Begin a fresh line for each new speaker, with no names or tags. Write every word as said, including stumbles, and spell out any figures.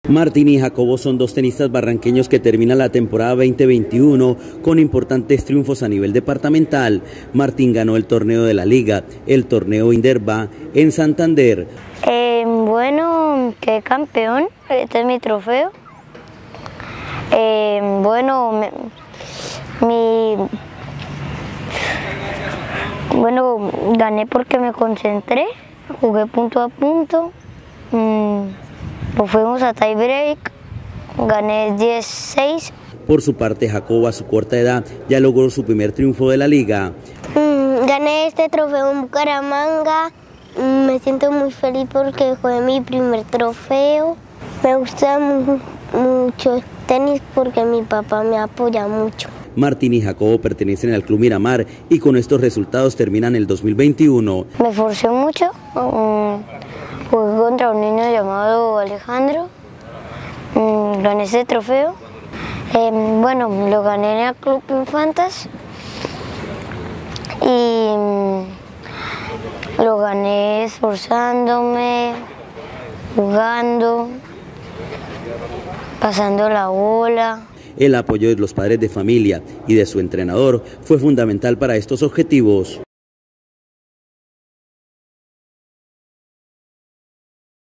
Martín y Jacobo son dos tenistas barranqueños que terminan la temporada veinte veintiuno con importantes triunfos a nivel departamental. Martín ganó el torneo de la Liga, el torneo Inderva en Santander.
Eh, bueno, quedé campeón, este es mi trofeo. Eh, bueno, me, mi, bueno, gané porque me concentré, jugué punto a punto. Mmm, Nos fuimos a tie break, gané diez seis.
Por su parte, Jacobo, a su corta edad, ya logró su primer triunfo de la liga.
Mm, gané este trofeo en Bucaramanga, mm, me siento muy feliz porque fue mi primer trofeo. Me gusta mu mucho el tenis porque mi papá me apoya mucho.
Martín y Jacobo pertenecen al Club Miramar y con estos resultados terminan el dos mil veintiuno.
Me esforcé mucho. Um, Jugué contra un niño llamado Alejandro, mm, gané ese trofeo. Eh, bueno, lo gané en el Club Infantas y mm, lo gané esforzándome, jugando, pasando la bola.
El apoyo de los padres de familia y de su entrenador fue fundamental para estos objetivos.